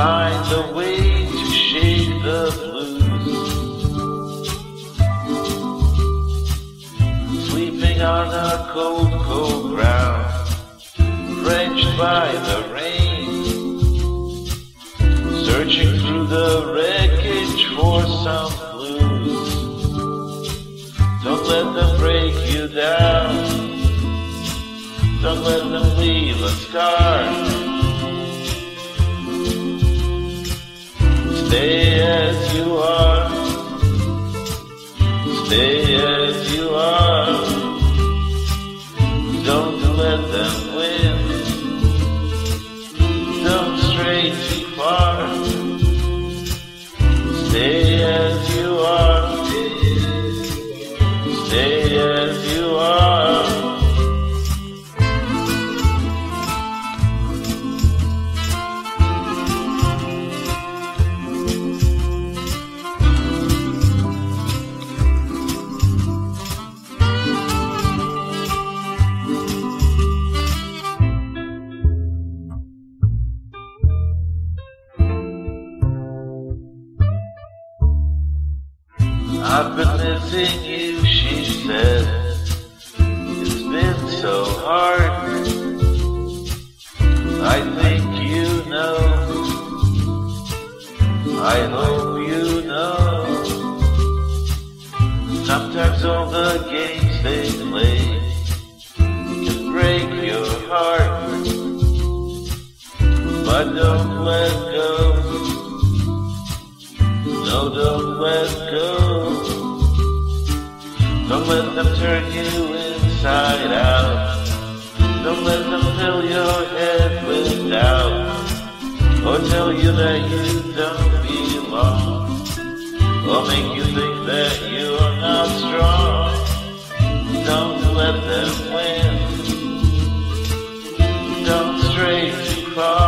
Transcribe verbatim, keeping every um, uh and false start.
find a way to shake the blues. Sleeping on a cold, cold ground, drenched by the rain, searching through the wreckage for some clues. Don't let them break you down, don't let them leave a scar. Stay as you are, stay as you are. Don't let them win, don't stray too far. Stay as you are, stay as you are. I've been missing you, she said. It's been so hard. I think you know, I hope you know. Sometimes all the games they play can break your heart, but don't let go. No, don't let go. Don't let them turn you inside out. Don't let them fill your head with doubt, or tell you that you don't belong, or make you think that you're not strong. Don't let them win, don't stray too far.